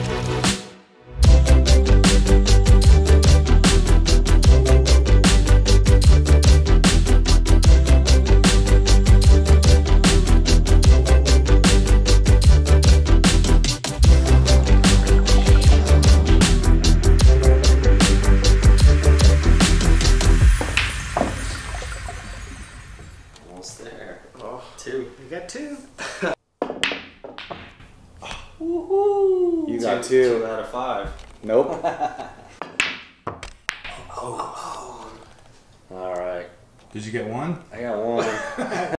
There. Oh, 2. You got 2. Woohoo! You got 2. 2 out of 5. Nope. Oh. All right. Did you get 1? I got 1.